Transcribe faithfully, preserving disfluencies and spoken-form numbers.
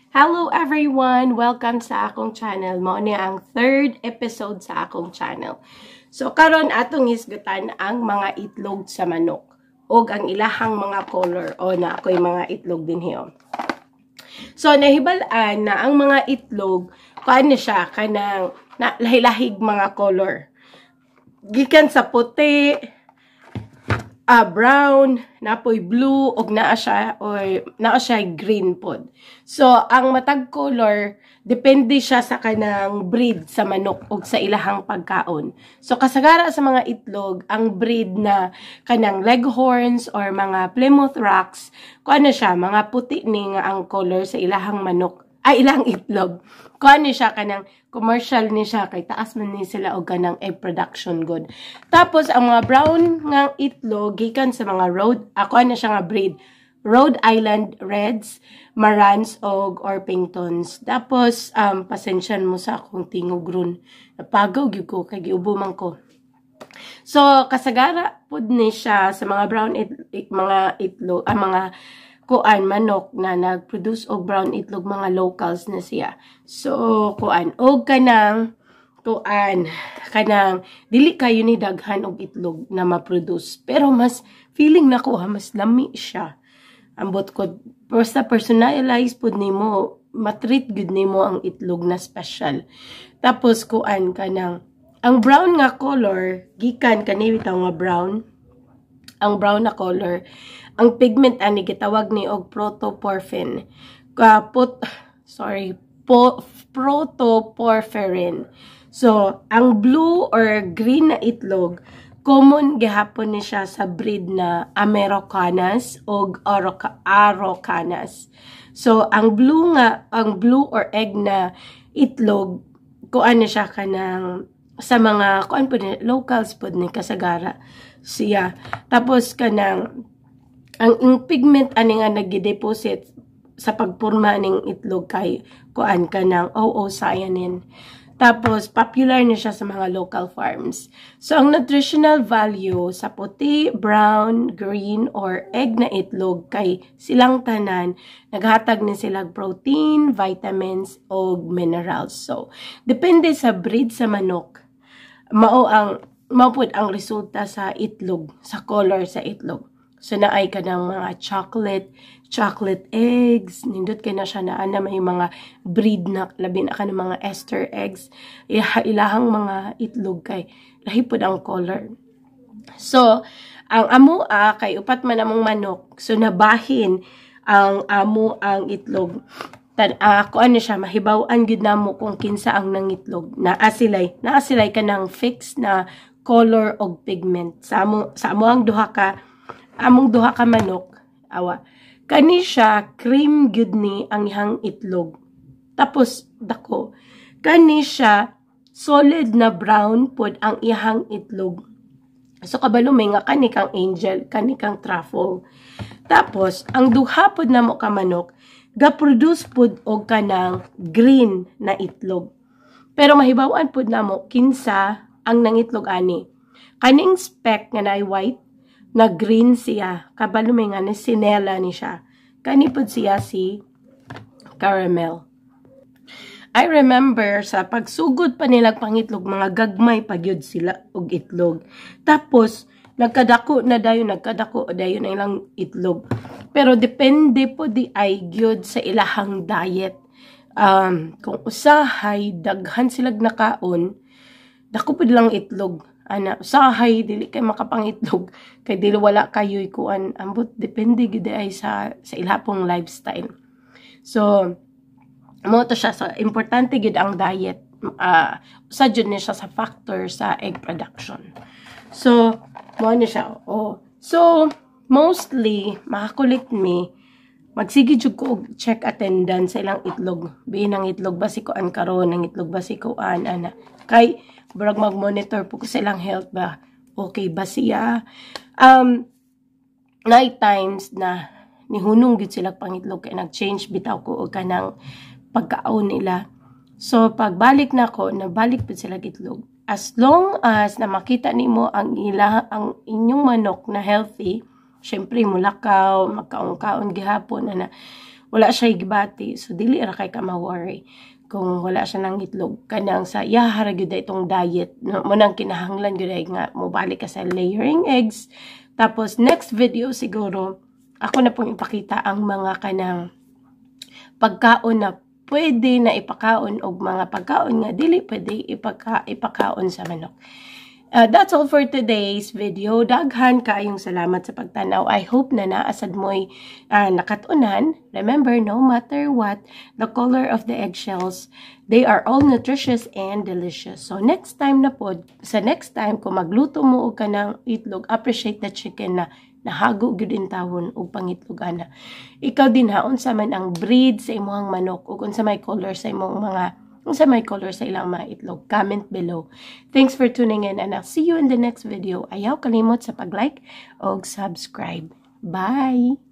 Hello everyone! Welcome sa akong channel. Mao ni ang third episode sa akong channel. So karon atong hisgutan ang mga itlog sa manok o ang ilahang mga color o na ako'y mga itlog din hiyo. So nahibalaan na ang mga itlog paano siya kanang na, lahilahig mga color. Gikan sa puti, Uh, brown, napoy blue, og naa siya, or naa siya green pod. So, ang matag color, depende siya sa kanang breed sa manok og sa ilahang pagkaon. So, kasagara sa mga itlog, ang breed na kanang leghorns or mga Plymouth Rocks, kung ano siya, mga puti ni nga ang color sa ilahang manok, ay ilang itlog. Kung ano siya, kanang commercial ni siya, kay taas man ni sila o kanang egg production good. Tapos, ang mga brown nga itlog, gikan sa mga Rhode, ako ano siya nga breed, Rhode Island Reds, Marans, o Orpingtons. Tapos, um, pasensyan mo sa akong tingog ron. Napagaw gyud ko, kay giubo man ko. So, kasagara pod ni siya sa mga brown it, it, mga itlog, ah, mga kuan manok na nag-produce og brown itlog, mga locals na siya. So kuan og kanang kuan kanang dili kayo ni daghan og itlog na ma-produce, pero mas feeling nako ha mas lami siya. Ambot ko basta personalize pud nimo, matreat gud nimo ang itlog na special. Tapos kuan kanang ang brown nga color gikan kani bitaw nga brown, ang brown na color, ang pigment ani gitawag ni og protoporphyrin. Kaput sorry, po, protoporphyrin. So, ang blue or green na itlog, common gihapon ni siya sa breed na Americanas og Araucanas. So, ang blue nga, ang blue or egg na itlog, kuan ni siya kanang sa mga kuan po ni locals po ni kasagara siya. Tapos kanang ang ing pigment ani nga nagdeposit sa pagporma ning itlog kay kuan kanang oocyanin. Tapos popular na siya sa mga local farms. So ang nutritional value sa puti, brown, green or egg na itlog kay silang tanan naghatag ni silang protein, vitamins o minerals. So depende sa breed sa manok, mao ang maupod ang resulta sa itlog, sa color sa itlog. So, naay ka ng mga chocolate, chocolate eggs, nindot ka na siya na, na may mga breed na, labi na ka ng mga Easter eggs, ilahang mga itlog kay, lahipod ang color. So, ang amo ah, kay upat man among manok, so nabahin ang amo ang itlog. Tan, ah, kung ano siya, mahibawan gud namo kung kinsa ang nangitlog, na asilay, na asilay ka ng fixed na color og pigment. Sa amo, sa amo ang duha ka, among duha ka manok, awa, kani siya cream gyud ni ang ihang itlog. Tapos dako, kani siya solid na brown pod ang ihang itlog. So kabalo may nga kani kang angel, kani kang truffle. Tapos ang duha pod namo ka manok ga-produce pod og kanang green na itlog. Pero mahibaw-an pod namo kinsa ang nangitlog ani. Kaning speck nga naay white na green siya, kabalo may nga ni sinela ni siya. Kanipod siya si caramel. I remember sa pagsugod pa nilang pangitlog, mga gagmay pagyud sila og itlog. Tapos, nagkadako na dayon, nagkadako dayon na ilang itlog. Pero depende po di ay gyud sa ilahang diet. Um, kung usahay, daghan silag nakaon, dako po lang itlog. Ana, usahay, dili kay makapangitlog, kay dili wala kayo'y kuan, ambot, depende gid ay sa, sa ilapong lifestyle. So, mo to siya, sa importante gid ang diet, uh, usa jud ni siya sa factor sa egg production. So, mo ni siya, oh. So, mostly, makakulit me, magsige jud ko og check attendance sa ilang itlog. Biin ang itlog ba si kuan karon, ang itlog ba si kuan, ana. Kay, barag mag-monitor po ko sa ilang health ba, okay ba siya. Um, night times na nihunong gid sila pangitlog kay nag-change bitaw ko og kanang pagkaon nila. So pagbalik na ko, nabalik po sila itlog. As long as na makita nimo ang ila ang inyong manok na healthy, syempre mulakaw, magkaon-kaon gihapon ana. wala siya gibati. So dili ra kay ka ma-worry kung wala siya ng itlog kanang sa yahara gyud itong diet no, mo nang kinahanglan gyud nga mo balik ka sa layering eggs. Tapos next video siguro ako na pong ipakita ang mga kanang pagkaon na pwede na ipakaon og mga pagkaon nga dili pwede ipaka ipakaon sa manok. Uh, that's all for today's video. Daghan kaayong salamat sa pagtanaw. I hope na naasad mo'y uh, nakatunan. Remember, no matter what, the color of the eggshells, they are all nutritious and delicious. So, next time na po, sa next time, kung magluto mo o ka ng itlog, appreciate the chicken na nahago gyud in tawon og pangitlog ana. Ikaw din ha, unsa man ang breed sa imong manok ug unsa may color sa imong mga unsa may color sa ilang mga itlog. Comment below. Thanks for tuning in and I'll see you in the next video. Ayaw kalimot sa pag-like o subscribe. Bye!